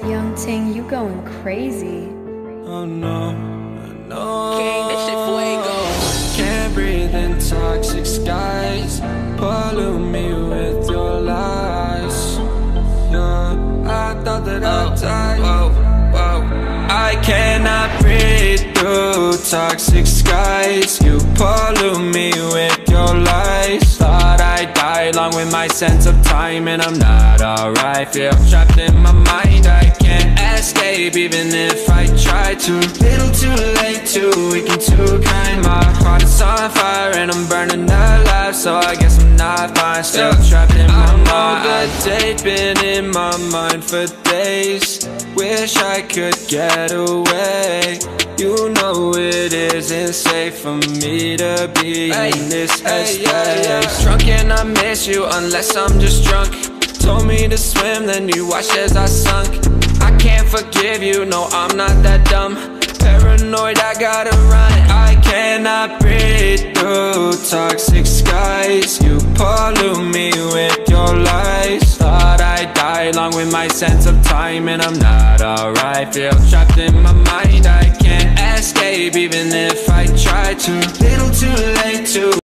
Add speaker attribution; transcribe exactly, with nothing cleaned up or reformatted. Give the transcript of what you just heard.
Speaker 1: Young Ting, you going crazy.
Speaker 2: Oh no, no.
Speaker 3: King, this shit fuego.
Speaker 2: Can't breathe in toxic skies. Pollute me with your lies. Yeah, I thought that I'd die. Whoa, whoa. I cannot breathe through toxic skies. You pollute me with your lies. Thought I'd die along with my sense of time, and I'm not alright. Feel trapped in my mind, I can't escape even if I try to. Little too late, too weak and too kind. My heart is on fire and I'm burning alive, so I guess I'm not fine. Still trapped in my mind. I know the date been in my mind for days. Wish I could get away. You know it isn't safe for me to be hey, in this headspace. Hey, yeah, yeah. Drunk and I miss you unless I'm just drunk. Told me to swim, then you watched as I sunk. I can't forgive you, no I'm not that dumb. Paranoid, I gotta run. I cannot breathe through toxic skies. You pollute me with your lies. Thought I'd die along with my sense of time, and I'm not alright. Feel trapped in my mind, I can't escape even if I try to. Little too late to